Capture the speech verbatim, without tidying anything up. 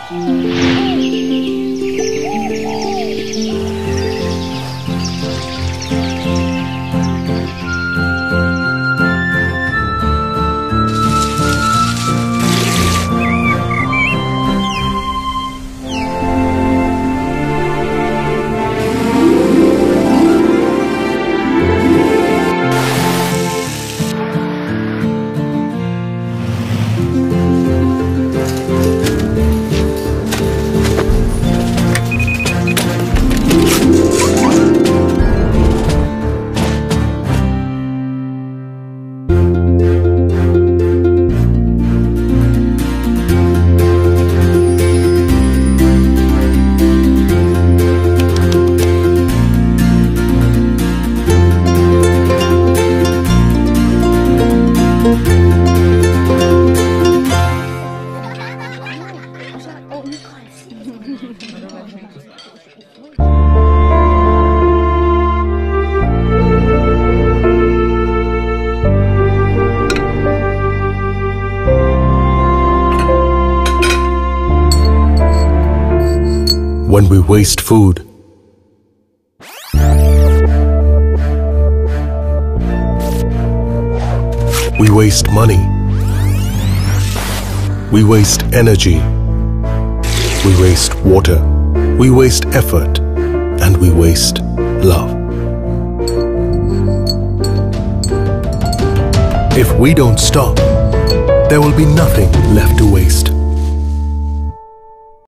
When we waste food, we waste money, we waste energy, we waste water, we waste effort, and we waste love. If we don't stop, there will be nothing left to waste.